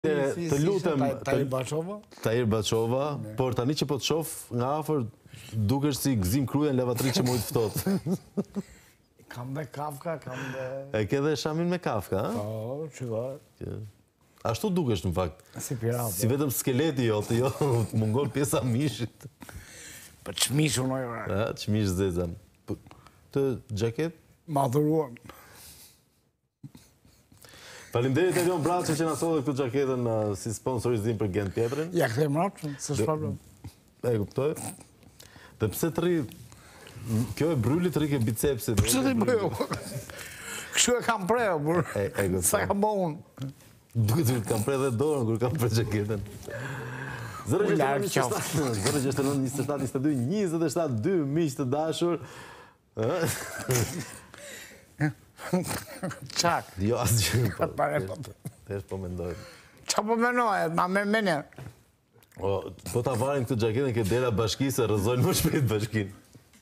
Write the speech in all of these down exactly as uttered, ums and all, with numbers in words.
Të lutem Tahir Bachova? Tahir Bachova, por tani që po të shoh nga afër dukesh si Gzim Kruja në lavatri që më i ftohtë. Kam dhe Kafka, kam dhe... E ke dhe Shamin me Kafka, ha? Po, qëva. Ashtu dukesh në fakt. Si pirata. Si vetëm skeleti jo, të jo, të mungon pjesa mishit. Për çmish unë ora. Ha, çmish zezan. Të xhaket? Madhuruan. Faleminderit Elion Braçi që na solli këtë xhaketën si sponsorizim për Gent Pjetrin. Ja kthem rrot, s'është problem. E kuptoj. Dhe pse të rri... Kjo e brylit rri ke bicepsit. Pse të bëjo? Kështu e kam preo, por... E kuptoj. Sa kam bo unë. Duket që kam pre dhe dorën kur kam pre xhaketën. zero gjasht e nënt njëzet e shtat njëzet e dy njëzet e shtat dy miq të dashur. Qak? Jo, asgjë. Tesh po mendoj. Qa po menoj, ma me mene? Po ta varin këtë xhaketën ke dera bashkisë, rrëzojnë më shpejt bashkinë.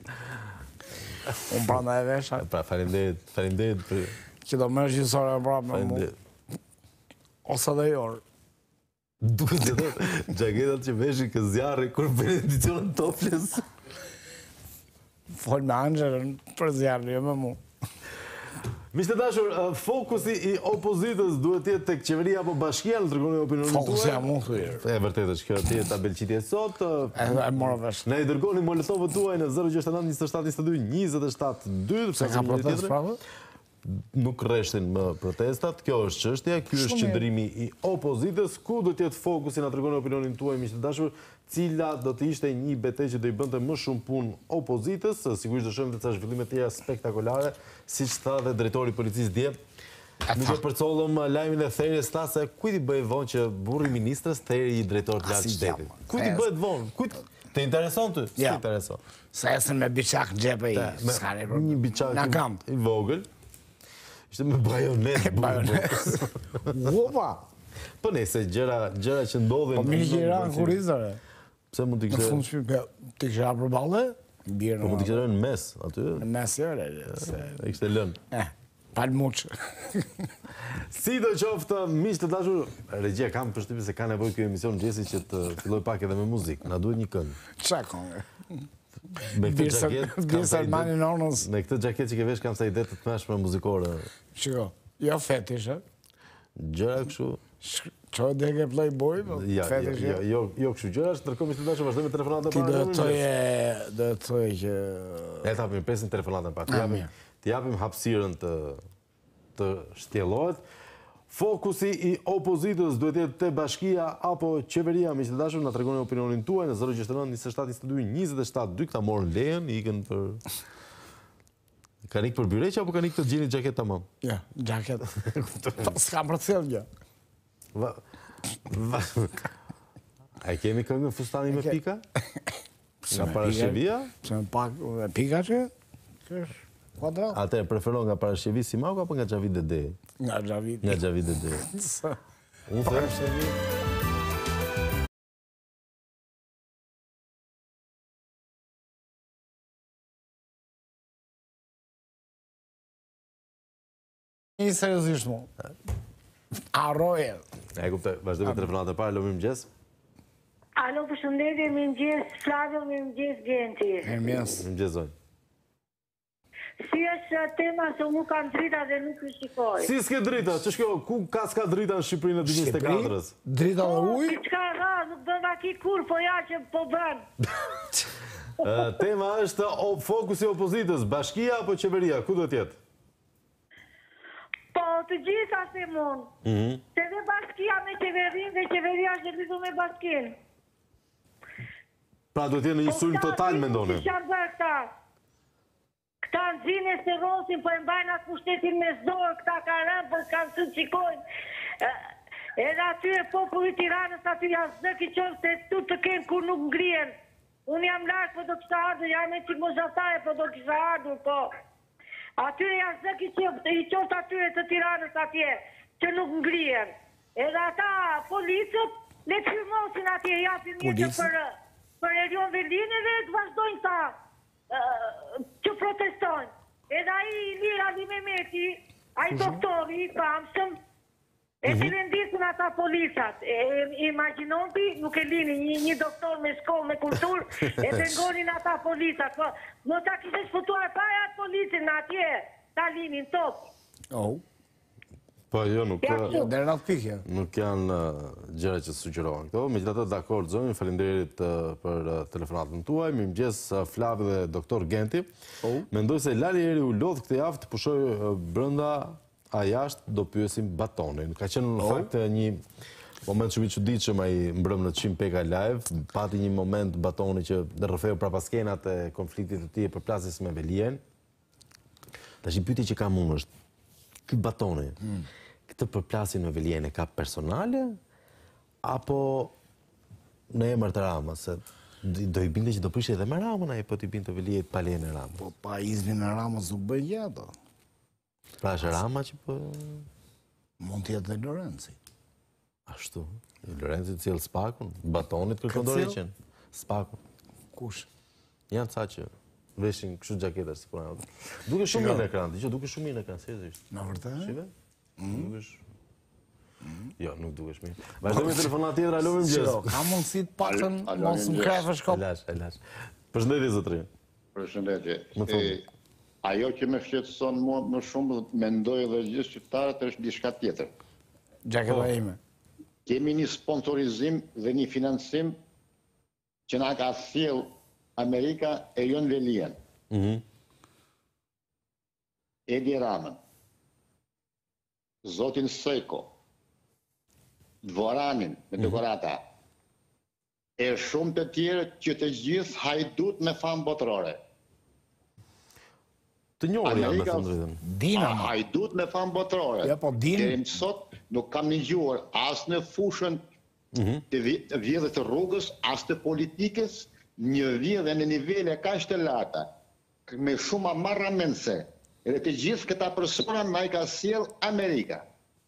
Unë pranda e vesha. Pra, faleminderit, faleminderit për... Që do më regjisore e prapë me mu. Ose dhe jorë. Duket që dhe xhaketat që veshin kë zjarri kur për edicionën Topless. Fol me Anxhelën për zjarri, jo me mu. Miqtë dashur, fokusi i opozitës duhet jetë tek qeveria apo bashkia në tregonin opinionin tuaj. Fokusi jam unë thyrë. E vërtetë është kjo ti tabelqitje sot. E mora vesh. Ne i dërgoni molotovët tuaj në zero gjasht e nënt njëzet e shtat njëzet e dy njëzet e shtat dy. Se ka protest prapë? Nuk rreshtin më protestat, kjo është çështja, ky është qëndrimi i opozitës, ku do të jetë fokusi na tregon opinionin tuaj miqtë dashur, cila do të ishte një betejë që do i bënte më shumë punë opozitës, sigurisht do shohim të ca zhvillime të tjera spektakolare, siç tha dhe drejtori i policisë dje. Nuk e përcollëm lajmin e therrjes tha se kujt i bëj vonë që burri ministrës theri i drejtor të lartë shtetit. Kujt i bëhet vonë? Kujt të intereson ty? Si intereson? Sa esën me biçak në xhep ai, s'ka ne problem. Një biçak i vogël. Ishte me bajonet. Bajonet. Uopa! Po nëse gjëra gjëra që ndodhin... Po mi gjëra në kurizare. Pse mund t'i kështë... Në fund shpime, t'i kështë për balle? Po mund t'i kështë në mes, aty? Në mes, jore. E kështë e lënë. Eh, palmuqë. Si do qoftë, miq të dashur, regjia kam përshtypjen se ka nevojë ky emision mëngjesi që të filloj pak edhe me muzikë. Na duhet një këngë. Qa këngë? Me këtë xhaketë, Birsa Armani Nonës. Me këtë xhaketë që ke vesh kam sa ide të tmeshme muzikore. Shiko, jo fetish, e? Gjëra kështu. Ço dhe ke Playboy, po fetish. Jo, jo, jo kështu gjëra, ndërkohë miq të dashur vazhdojmë me telefonatën para. Ti do të thoje, do të thoje që e tapim pesën telefonatën pa. Ti japim, ti japim hapësirën të të shtjellohet. Fokusi i opozitës duhet jetë te bashkia apo qeveria, miq të dashur, na tregoni opinionin tuaj në zero gjasht e nënt njëzet e shtat njëzet e dy njëzet e shtat dy, këta morën lejen, ikën për... Kanë ikë për byreq apo kanë ikë të gjeni xhaket tamam? Ja, xhaket. S'kam për thellë gjë. A kemi këngën Fustani me pika? Nga parashevia? Pse me pak pika që? Kësh kuadrat. Atë preferon nga parashevi si Maku apo nga Xhavi Dede? Nga Xhavi. Nga Xhavi Dede. Unë parashevi. Një seriozisht mu. Arroje. E kuptoj, vazhdojmë telefonat e parë, alo mirëmëngjes. Alo, përshëndetje, mirëmëngjes, Flavio, mirëmëngjes, Genti. Mirëmëngjes. Mirëmëngjes, zonjë. Si është tema se unë kam drita dhe nuk i shikoj? Si s'ke drita? Që shkjo, ku ka s'ka drita në Shqipërinë në dy mijë e njëzet e katër-ës? Drita dhe uj? Po, qka ra, nuk bënda ki kur, po ja që po bën. Tema është fokusi opozitës, bashkia apo qeveria, ku do t'jetë? Po, të gjitha se mund. Se dhe bashkia me qeverin dhe qeveria është lidhur me bashkin. Pra do t'jetë në një sulm total, mendone? Këta në zine se rosin, po e mbajnë atë pushtetin me zdorë, këta ka rëmë, për kanë së qikojnë. Edhe aty e populli Tiranës, aty janë zëki qërë se tu të kenë kur nuk ngrien. Unë jam lartë, po do kësha ardhur, jam e qikë më zhatare, po do kësha ardhur, po. Atyre janë zëki qërë, i qërë atyre të Tiranës atje, që nuk ngrien. Edhe ata policët, le të firmosin atje, japin njëtë për Elion Velini dhe të vazhdojnë ta. Që protestojnë. Edhe aji Ilir Ali Mehmeti, aji doktori, pamsëm, E të rendisën ata policat. Imaginon ti, nuk e lini një doktor me shkollë, me kulturë, e të ngonin ata policat. Më ta kishe shfutuar para atë policin atje, ta linin top. Oh. Po, jo, nuk Dere në atë pikje. nuk janë gjëra që sugjerohen këto. Megjithatë, dakord, zonë, faleminderit për telefonatën tuaj. Mirëmëngjes Flavi dhe doktor Genti. Mendoj se Lali Eri u lodh këtë javë të pushoj brenda a jashtë do pyesim Batonin. Ka qenë në fakt një moment shumë i çuditshëm ai mbrëm në Çim Peka Live, pati një moment Batoni që rrëfeu prapaskenat e konfliktit të tij e përplasjes me Velien. Tash pyetja që kam unë është, ky Batoni, këtë përplasje me Velien e ka personale apo në emër të Ramës? Se do i binte që do prishte edhe me Ramën ai po t'i binte Veliet pa lejen e Ramës. Po pa iznin e Ramës nuk bëj gjë ato. Pra është Rama që po... Mund t'jetë dhe Lorenci. Ashtu. Lorenci të cilë Spakun, Batonit kërkon dorëheqjen. Spakun. Kush? Janë ca që veshin kështu gjaketa si puna jote. Duke shumë mirë në ekran, dëgjoj, duke shumë mirë në ekran, seriozisht. Na vërtet? Shive? Dukesh... Jo, nuk dukesh mirë. Vazhdojmë telefonat tjetër, alo mirëmëngjes. Ka mundësi të paktën mos më krefësh kop. Elash, elash. Përshëndetje zotrin. Përshëndetje. Më thonë. Ajo që më shqetëson mua më shumë, mendoj edhe gjithë shqiptarët, është diçka tjetër. Gjaketa ime. Kemi një sponsorizim dhe një financim që na ka sjell Amerika e jo në Velien. Edi Ramën, Zotin Seko, Dvoranin me dekorata, e shumë të tjerë që të gjithë hajdut me famë botërore. Të njohur janë me thënë drejtën. Dinamo. Hajdut me famë botërore. Ja, po din. Deri më sot nuk kam një gjuar as në fushën të vjedhjes të rrugës, as të politikës, një vjedhje në nivele kaq të larta, me shumë marramense. Edhe të gjithë këta persona na i ka sjell Amerika.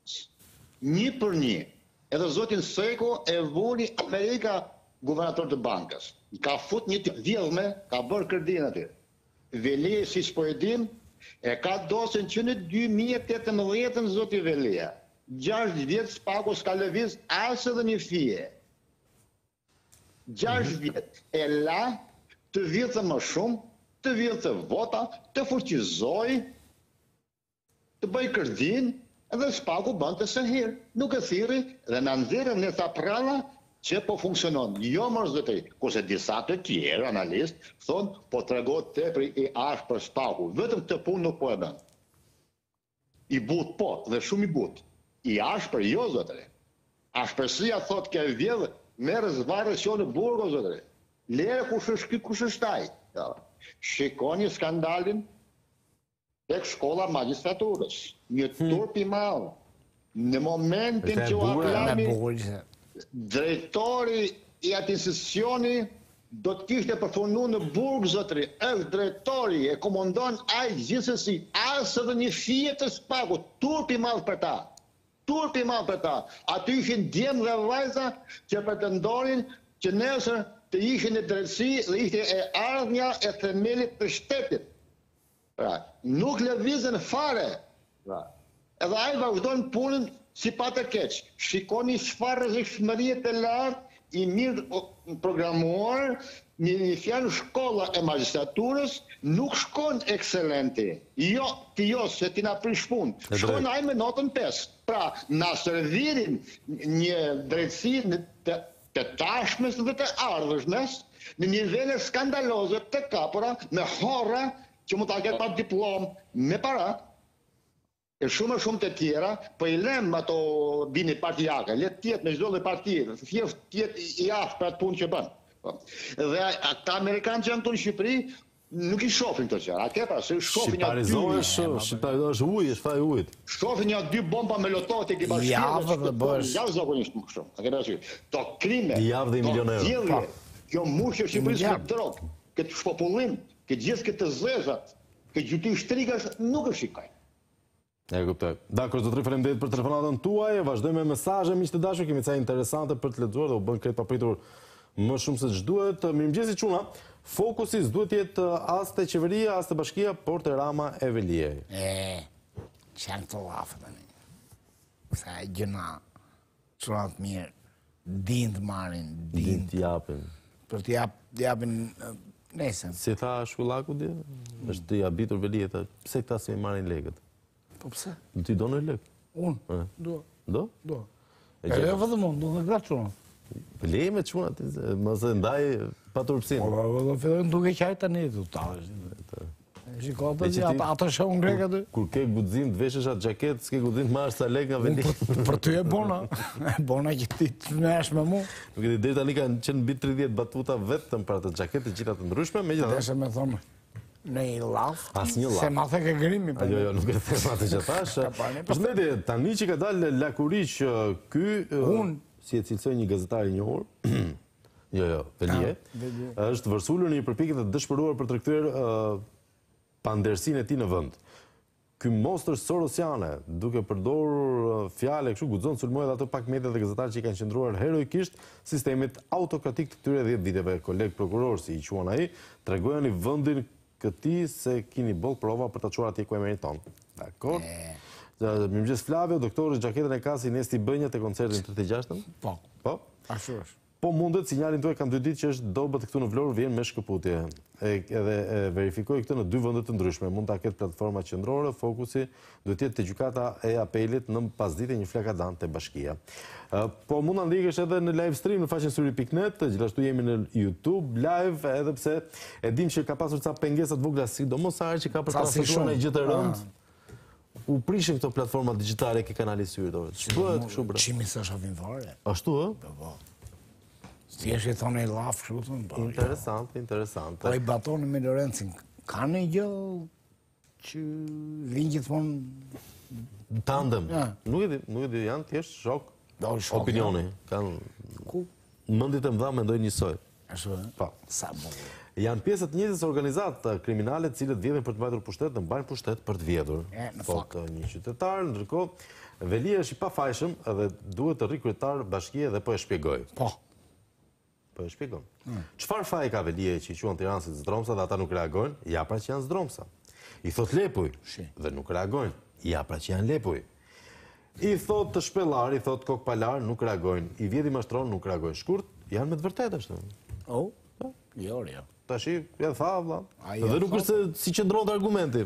Një për një. Edhe zotin Seko e vuri Amerika guvernator të bankës. Ka fut një të vjedhme, ka bërë kredin aty. Velia, si që po e dim, e ka dosën që në dy mijë e tetëmbëdhjetë zoti Velia. gjashtë vjetë Spaku s'ka lëviz asë edhe një fije. gjashtë vjetë e la të vjetë më shumë, të vjetë vota, të fuqizoj, të bëj kërdin, edhe Spaku bënd të sëhirë. Nuk e thiri dhe në nëzirën në tha pralla, që po funksionon. Jo mërzëtëri, kurse disa të tjerë analist thonë, po të regot të për i ashë për Spaku. Vetëm të punë nuk po e bënë. I but po, dhe shumë i but. I ashë për jo, zëtëri. Ashpërsia thotë ke vjedhë, merë zvarës jo në burgo, zëtëri. Lere kush është ky, kush është taj. Shikoni skandalin tek shkolla magistraturës. Një turp i malë. Në momentin që u aklami drejtori i atë institucioni do të kishte përfunu në burg, zotri, është drejtori e komandon ai gjithsesi, asë edhe një fije të Spaku, turp i madh për ta. Turp i madh për ta. Aty ishin djem dhe vajza që pretendonin që nesër të ishin në drejtësi dhe ishte e ardhmja e themelit të shtetit. Pra, nuk lëvizën fare. Pra, edhe ai vazhdon punën si pa të keq. Shikoni çfarë rrezikshmërie të lartë i mirë programuar, një, një fjalë shkolla e magistraturës nuk shkon ekselenti. Jo, ti jo, se ti na prish punë. Shkon ai me notën pesë. Pra, na servirin një drejtësi të, të tashmes dhe të ardhshmes në nivele skandaloze të kapura, me horra që mund ta ketë pa diplomë, me para. E shumë e shumë të tjera, po i lem ato bini partijake, le tjetë me çdo lloj partije, thjesht tjetë i aftë për atë punë që bën. Dhe ata amerikanë që janë këtu në Shqipëri nuk i shohin këto gjëra. A ke parasysh shohin ja dy. Shqiptarizohesh ujë, është faj ujit. Shohin ja dy bomba melotov tek i bashkëve. Javë dhe bësh. Ja zakonisht më kështu. A ke parasysh? To krime. Javë dhe milion euro. Kjo mushje e Shqipërisë me drog, këtë shpopullim, këtë gjithë këtë zezat, këtë gjyti shtrikash nuk e shikoj. E kuptoj. Dakor, zotëri, faleminderit për telefonatën tuaj. Vazhdojmë me mesazhe, miq të dashur, kemi ca interesante për të lexuar dhe u bën krejt papritur më shumë se ç'duhet. Mirëmëngjes çuna. Fokusi s'duhet të jetë as te qeveria, as te bashkia, por te Rama e Veliej. E, çan të llafe tani. sa e gjëna çunat mirë, din të marrin, din Din të japin. për të jap, japin nesën. Si tha shkullaku dhe, është të jabitur Velia, tha, pse këta si e marrin lekët? Po pse? Në ti do në lekë? Unë, do, Do? do. E E gjë- jo vetëm unë, do dhe këta çunat. Le me çunat, mos e ndaj pa turpsinë. Po, do fillojnë duke qaj tani, du ta. Shiko, të E që zi, ti- ata ata shohën grek aty. Kur ke guxim të veshësh atë xhaketë, s'ke guxim të marrësh sa lekë nga Velia. Për, për ty e bona, e bona që ti të mesh me mu. Nuk e di, deri tani kanë qenë mbi tridhjetë batuta vetëm për atë xhaketë të gjitha të ndryshme, megjithatë. Deshe me thonë, në i laf, Asnjë llaf. se ma thek e grimi. Jo, jo, nuk e them atë që thash. bani, Përshëndetje, tani që ka dalë Lakuriq, ky Unë. si e cilësoi një gazetar i njohur, jo, jo, Velie, Velie. është vërsulur në një përpjekje të dëshpëruar për të rikthyer uh, pandersinë e tij në vend. Ky monstër sorosiane, duke përdorur uh, fjalë kështu, guxon sulmoi edhe ato pak media dhe gazetarë që i kanë qendruar heroikisht sistemit autokratik të këtyre dhjetë viteve. Koleg prokuror, si i quan ai, tregojani vendin këtij se keni boll prova për ta çuar atje ku e meriton. Dakor? Mirëmëngjes Flavio, doktori xhaketën e ka si Nesti Bënja te koncertin tridhjetë e gjashtën? Po, Po? ashtu është. Po mundet, sinjalin tuaj kam dy ditë që është dobët këtu në Vlorë vjen me shkëputje. E, edhe e, verifikoj këtë në dy vende të ndryshme. Mund ta ketë platforma qendrore, fokusi duhet të jetë te gjykata e apelit në pasdite një flakadan te bashkia. E, po mund ta ndjekësh edhe në live stream në faqen syri pikë net, gjithashtu jemi në YouTube live, edhe pse e dim që ka pasur ca pengesa të vogla, sidomos sa herë që ka për Sa si transmetuar shumë. në gjë të rënd. U prishin këto platforma digjitale ke kanali syri dorë. Ç'bëhet kështu bre? Qimi së shavin fare. Ashtu ë? Po, po. Si është i thonë i laf, kështu thënë, po. Interesante, interesante. Po i batoni me Lorencin, ka në gjë që vinë gjithmonë Tandem. Ja. Nuk e di, nuk e di, janë thjesht shok. do shok. Opinioni. Kanë Ku? mendjet e mëdha mendojnë njësoj. Ashtu e? Po. Sa bukur. Janë pjesë të njëjtës organizatë kriminale të cilët vjedhin për të mbajtur pushtet dhe mbajnë pushtet për të vjedhur. E, në Thot një qytetar, ndërkohë Velia është i pafajshëm dhe duhet të rri kryetar bashkie dhe po e shpjegoj. Po. Po e shpjegon. Çfarë faje ka Velia që i quan Tiranë si zdromsa dhe ata nuk reagojnë? Ja pra që janë zdromsa. I thot Lepuj Shi. dhe nuk reagojnë. Ja pra që janë Lepuj. I thot të shpellar, i thot kokpalar, nuk reagojnë. I vjedhi mashtron, nuk reagojnë. Shkurt, janë me të vërtetë ashtu. Oh? Jo, jo. Tashi, ja tha, vlla. A, ja Dhe nuk tha. është se si qëndron të argumenti.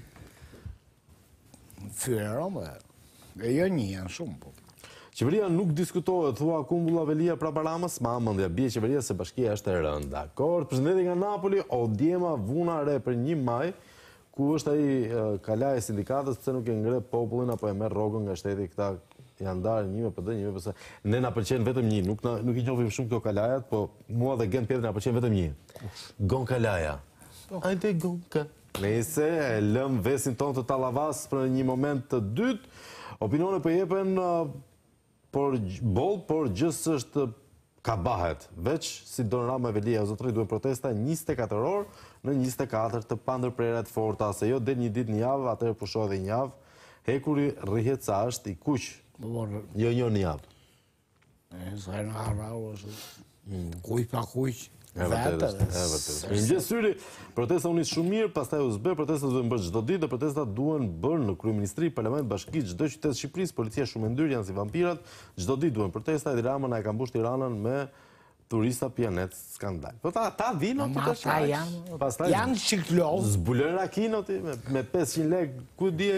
Fyre Rome, e jo një, janë shumë, po. Qeveria nuk diskutohet, thua Kumbulla Velia pra Baramës, ma mendja bie qeveria se bashkia është e rëndë. Dakor, përshëndetje nga Napoli, Odjema Vuna re për një maj, ku është ai e, kalaj e sindikatës, pse nuk e ngre popullin apo e merr rrogën nga shteti, këta janë ndarë një me P D, një me P S. Ne na pëlqen vetëm një, nuk na, nuk i njohim shumë këto kalajat, po mua dhe Gen Pjetri na pëlqen vetëm një. Gon Kalaja. Hajde Gonka. Nëse e lëm vesin ton të Tallavas për një moment të dytë, opinionet po jepen uh, por boll, por gjithë është kabahet. Veç si Don Rama e Velia, o zotëri, duhet protesta njëzet e katër orë në njëzet e katër të pandërprerja të forta, se jo del një ditë një javë, atëherë pushohet edhe një javë. Hekuri rrihet sa është i kuq. Po, po, Jo një një javë. e, sa e në harau, është kuj pa kuj. E vërtetë është, e vërtetë. Mirëmëngjes Syri, protesta u nis shumë mirë, pastaj u zbë, protestat duhen bërë çdo ditë, dhe protestat duhen bërë në kryeministri, parlament, bashki, çdo qytet të Shqipërisë, policia shumë e ndyrë, janë si vampirat, çdo ditë duhen protesta, Edi Rama na e ka mbush Tiranën me turista pianet skandal. Po ta ta vinë Ma aty ata janë, pastaj janë çiklov. zbulën rakin aty me, me pesëqind lekë, ku di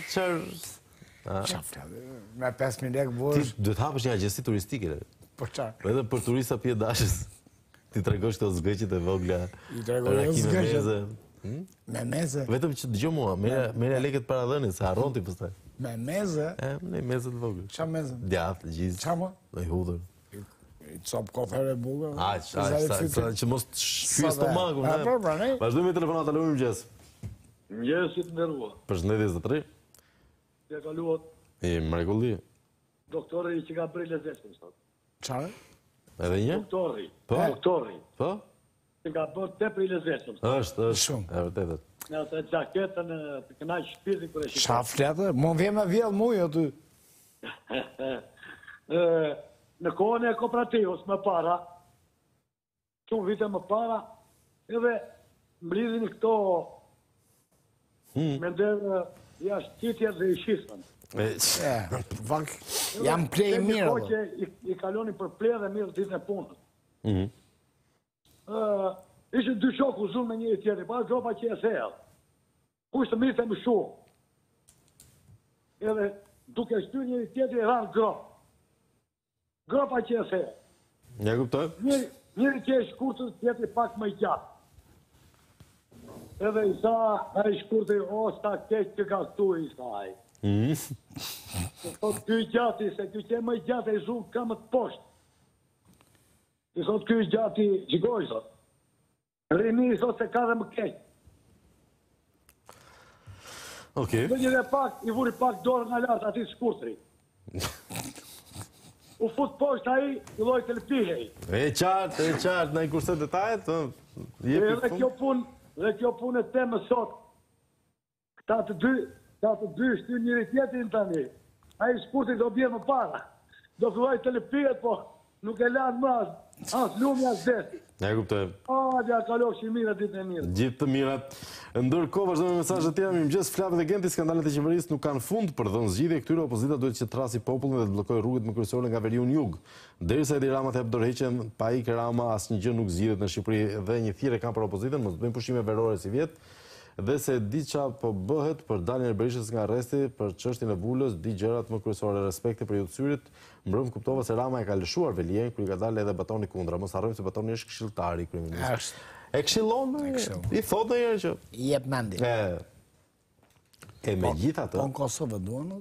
çfarë. Qafta, me pesë mijë lekë Ti bosh, duhet hapësh një agjenci turistike. po qarë. Edhe për turista pjedashës. Ti tregosh këto zgëqjet e vogla. I tregoj raki me zgëqjet. meze. Me meze, Vetëm që dëgjoj mua, merja merja lekët para dhënit, se harron ti pastaj. me meze, E, në meze të vogël. qa meze? Djathtë, gjizë. Qa më? Dhe hudhër. I cop kothere buga. Aq, aq, sa sa që mos të shfyj Sa dhe- stomakun. A, po, pra, ne? Vazhdojmë me telefonat, alo, mirëmëngjes. Mëngjesit nderua. Përshëndetje zotëri. Ja kaluat I mrekulli. doktori që ka bërë lezetën sot. Qare? Edhe një? Doktori. Po? Doktori Po? që ka bërë tepër lezetën sot. Është, është. Shumë. E vërtetë. Në atë gjaketën e të kënaq shpirtin kur e shikoj. Qa fletë? Mo vje me vjellë muj aty. Ë, Në kohën e kooperativës më para, shumë vite më para, edhe mblidhin këto me ndër jashtë qitjet dhe i shisën. Jam plej mirë. Po që i kaloni për plej dhe mirë ditën e punës. Ishtë dy shokë u zunë me një tjetëri, pa gropa që e thellë. Kushtë të mirë të më shumë. Edhe duke shty një tjetëri e ranë gropë. Gropa që e thellë. Ja kuptoj? Njëri që e shkurtë, tjetëri pak më i gjatë. Edhe i sa, a i shkurtë, o, sta keqë që ka stu i sa i. I thot, kjo i gjati, se kjo që e më i gjatë e zunë kamë të poshtë. I thot, kjo i gjati, gjigoj, thot. Rini, i thot, se ka dhe më keqë. Okej. Dhe një dhe pak, i vuri pak dorë nga lartë ati shkurtëri. U fut poshtë a i, i loj të lëpihej. E qartë, e qartë, në i kurse detajet, Dhe kjo punë, dhe kjo punë e temë sot, këta të dy, këta të dy shty njëri tjetrin tani. A i shkurtëri do bje më para. Do filloj të lëpihet, po nuk e lanë më asë, asë lumi asë deti. Ja kuptoj. A, dhe a kalok që i mira ditë e mirë. Gjithë të mirat. Ndërkohë vazhdojmë me mesazhet tjera. Mirëmëngjes, Flavi dhe Genti, skandalet e qeverisë nuk kanë fund. Për dhënë zgjidhje këtyre, opozita duhet që të trasi popullin dhe të bllokojë rrugët më kryesore nga veriun jug. Derisa Edi Rama të jap dorëheqjen, pa ikë Rama asnjë gjë nuk zgjidhet në Shqipëri dhe një thirrje kanë për opozitën, mos bëjmë pushime verore si vjet. Dhe se di qa po bëhet për daljen e Berishës nga arresti për çështjen e Vulës, di gjërat më kryesore, respekti për Jutsyrit. Mbrëm kuptova se Rama e ka lëshuar Velien kur i ka dalë edhe Batoni kundra. Mos harrojmë se Batoni është këshilltari i kryeministit. E këshillon, i thot ndonjëherë që i jep mendi. E e megjithatë. Po në Kosovë duan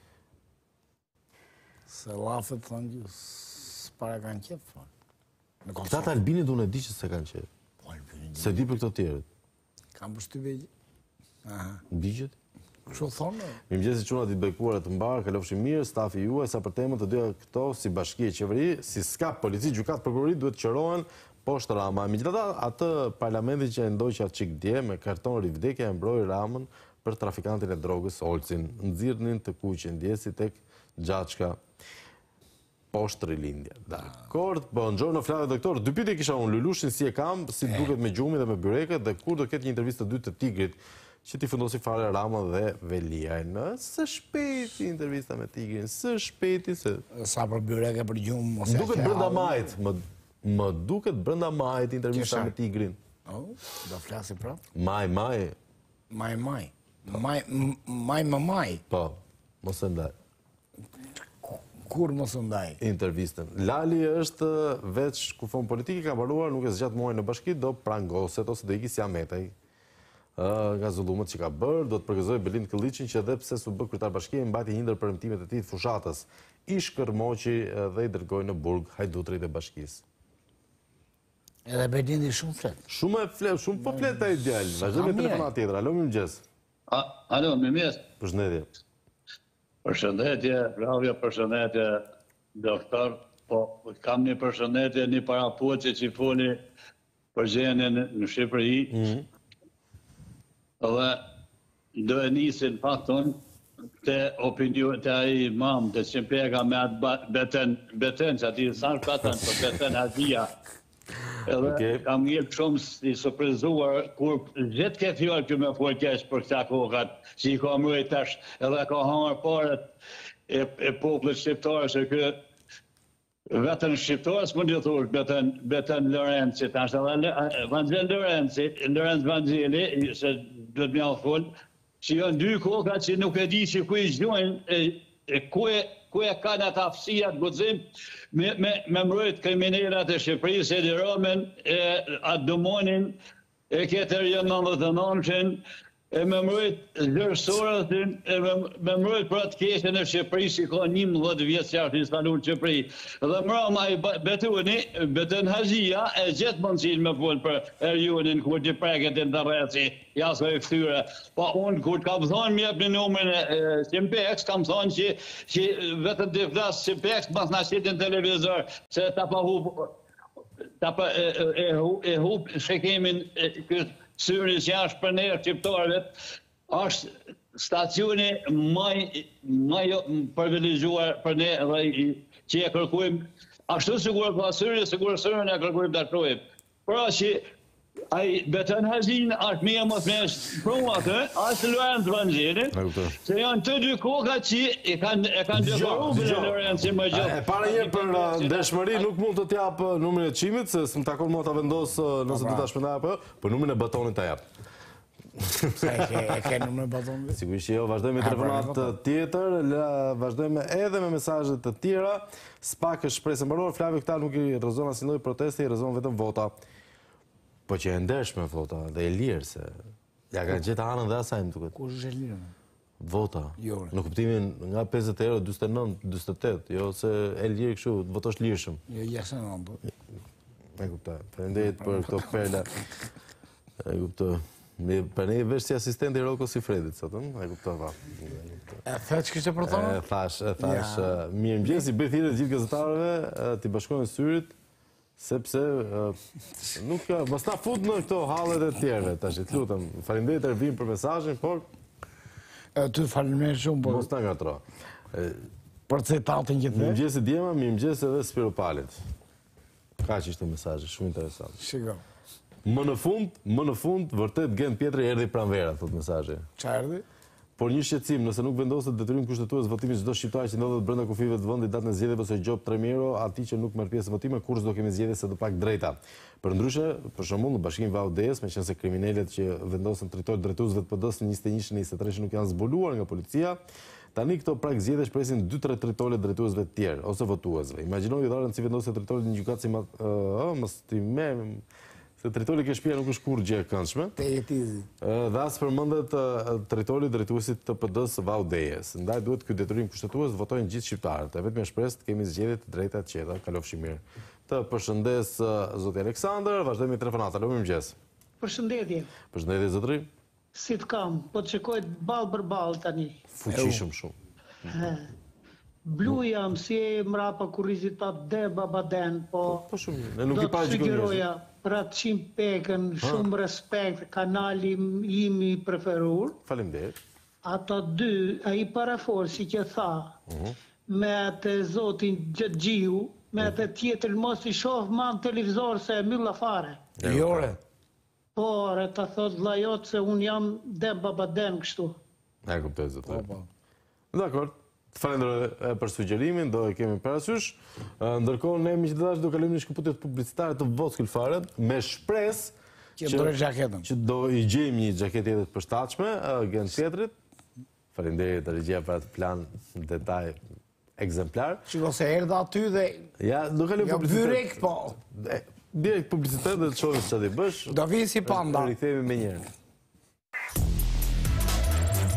se llafet thonë që s'para kanë qef. Këta të Albinit unë e di që se kanë qef. Se di për këto tjerët. Kam përshtypje. Aha. Digjet? Kështu thonë. Mirëmëngjes çuna ditë bekuara të mbar, kalofshi mirë, stafi juaj sa për temën të dyja këto si bashki e qeveri, si ska polici, gjykat, prokurori duhet të qërohen poshtë Rama. Megjithatë, atë parlamenti që e ndoqja çik dje me karton rivdekja e mbroi Ramën për trafikantin e drogës Olcin. Nxirrnin të kuqe ndjesi tek Gjaçka. Poshtë rilindja. Dakord, po nxorë në Flavi doktor, dy pyetje kisha unë, Lulushin si e kam, si duket me gjumin dhe me byreket, dhe kur do ketë një intervistë të dytë të Tigrit, që ti fundosi fare Rama dhe Veliaj. Në së shpejti intervista me Tigrin, së shpejti se... Sa për byreke për gjumë, mos e duket brenda majt, më duket brenda majt intervista me Tigrin. Do flasi prap? Maj, maj. Maj, maj. Maj, maj, më maj. Po, mos e ndaj. Kur mos ndaj? Intervistën. Lali është veç kur fon politike ka mbaruar, nuk e zgjat muaj në bashki, do prangoset ose do iki si Ametaj. Nga zullumet që ka bërë, do të përgëzoj Belind Këlliqin që edhe pse su bë kryetar bashkie, mbajti një ndër premtimet e tij të fushatës. I shkërmoqi dhe i dërgoi në burg hajdutrit e bashkisë. Edhe Belindi shumë flet. Shumë e flet, shumë po flet ai djalë. Vazhdojmë me telefonat tjetër. Alo, mirëmëngjes. Alo, mirëmëngjes. Përshëndetje. Përshëndetje, Flavia, përshëndetje, doktor. Po, kam një përshëndetje, një parapuqe që i foli për gjenjen në Shqipëri. Dhe do e nisin faktun të opinion të ai imam, të Qimpega me atë beten, beten, që ati sarë katën për beten Hadia. Edhe kam njërë shumë si surprizuar kur gjithë ke fjallë kjo me folë kesh për këta kokat që i ka mërë tash edhe ka hamar paret e popullit shqiptarë që kë vetën shqiptarës më një thurë betën, betën Lorenci tash edhe Vangel Lorenci, Lorenz Vangeli se do të mjallë folë që janë dy kokat që nuk e di që ku i gjojnë ku e ku e kanë atë aftësia të guxim me, me, me mbrojt kriminalat e Shqipërisë, Edi Ramën, atë Dumonin, e ketër janë nëntëdhjetë e nëntën, e me mbrojt Zërsoratin, e me, me mbrojt për atë keqen e Shqipërisë, që ka njëmbëdhjetë vjetë që është instaluar në Shqipëri. Dhe mbroma i Betuni, Beten Hazia, e gjithë mundësin me folë për Erjunin, kur që preket e në të reci, jasë e këtyre. Po unë, kur kam thonë më jep në numrin e Simpex, kam thonë që, që vetëm të flasë Simpex, mas në qitin televizor, se ta pa hu, ta pa e, e, e hu shekimin këtë syri që ashtë për nërë qiptarëve, është stacioni maj, maj privilegjuar për ne dhe që e kërkujmë, ashtu sigur ka syri, sigur syrin e kërkujmë të kërkujmë. Pra që Ai Beten Hazin është mija më thmesh prua atë, as Lorenz Vangjeli, se janë të dy koka që e kanë e kanë deklaruar me Lorenz më gjatë. E para një për ndeshmëri nuk mund të t'jap numrin e çimit, se s'm takon mua ta vendos nëse do ta shpëndaj apo, por numrin e batonit ta jap. E ke numrin e batonit? Sigurisht jo, vazhdojmë me telefonat tjetër, vazhdojmë edhe me mesazhe të tjera. Spak është shpresë mbaror, Flavio këta nuk i rrezon asnjë lloj proteste, i rrezon vetëm vota. Po që e ndershme vota, dhe e lirë, se ja ka gjetë anën dhe asaj më duket. Kush është e lirë? Vota. Në kuptimin nga pesëdhjetë euro, dyzet e nëntë, dyzet e tetë, jo se e lirë kështu, votosh lirshëm. Jo, jasë në nëmë. E kuptoj. Faleminderit për këto perla. E kuptoj. Për ne i vesh si asistenti Roko Sifredit, sot, e kuptoj pa. E the që kështë e për thonë? E thash, e thash, mirë mëgjesi, bëj thirrje gjithë gazetarëve, t'i bashkojnë syrit, sepse nuk ka, mos ta fut në këto hallet e tjerëve, tash, të lutem. Faleminderit Ervin për mesazhin, por ty faleminderit shumë, por mos ta ngatro. Për citatin që the. Mirëmëngjes Djema, mirëmëngjes edhe Spiropalit. Kaq ishte mesazhi, shumë interesant. Shiko. Më në fund, më në fund, vërtet Gent Pjetri erdhi pranvera, thot mesazhi. Çfarë erdhi? Por një shqetësim, nëse nuk vendoset detyrim kushtetues votimit çdo shqiptar që ndodhet brenda kufive të vendit datën e zgjedhjeve ose gjop Tremiro, atij që nuk merr pjesë në votime, kurrë do kemi zgjedhje se do pak drejta. Përndryshe, për shembull, në Bashkimin V A U D-s, meqense kriminalet që vendosen territor drejtuesve të P D-s në njëzet e një e njëzet e tre nuk janë zbuluar nga policia, tani këto prak zgjedhje shpresin dy tre territorë drejtuesve të tjerë ose votuesve. Imagjinoni dharën si vendoset territori në gjykatë si mos ti më se territori ke shtëpia nuk është kurrë gjë e këndshme. Te jetizi. Dhe as përmendet territori drejtuesit të P D-s V A U D-s. Ndaj duhet ky detyrim kushtetues votojnë gjithë shqiptarët. E vetmja shpresë të kemi zgjedhje të drejta të qeta, kalofshi mirë. Të përshëndes zoti Aleksandër, vazhdojmë me telefonat. Alo, mirëmëngjes. Përshëndetje. Përshëndetje zotri. Si të kam, po të shikoj ballë për ballë tani. Fuqishëm shumë. Blu jam si e mrapa kurrizit pa Deba Baden, po po shumë. Ne nuk i do pa të sugjeroja për atë Çim Pekën, shumë respekt, kanali im i preferuar. Faleminderit. Ato dy, ai paraforsi që tha, me atë zotin Xhaxhiu, me atë tjetër mos i shoh ma në televizor se e myll afare. Jore. Po, re ta thot vllajot se un jam Deba Baden kështu. E kuptoj zotri. Dakor. Të falenderoj për sugjerimin, do e kemi parasysh. Ndërkohë ne miqdasht do kalojmë në shkëputjet publicitare të Voskël fare me shpresë që do xhaketën. Që do i gjejmë një xhaketë tjetër të përshtatshme Gent Pjetrit. Faleminderit regjia për atë plan detaj ekzemplar. Shiko se erdha aty dhe ja, do kalojmë publicitet. Jo direkt po. Direkt publicitet dhe të shohim çfarë do bësh. Do vi si panda. Rikthehemi më njëherë.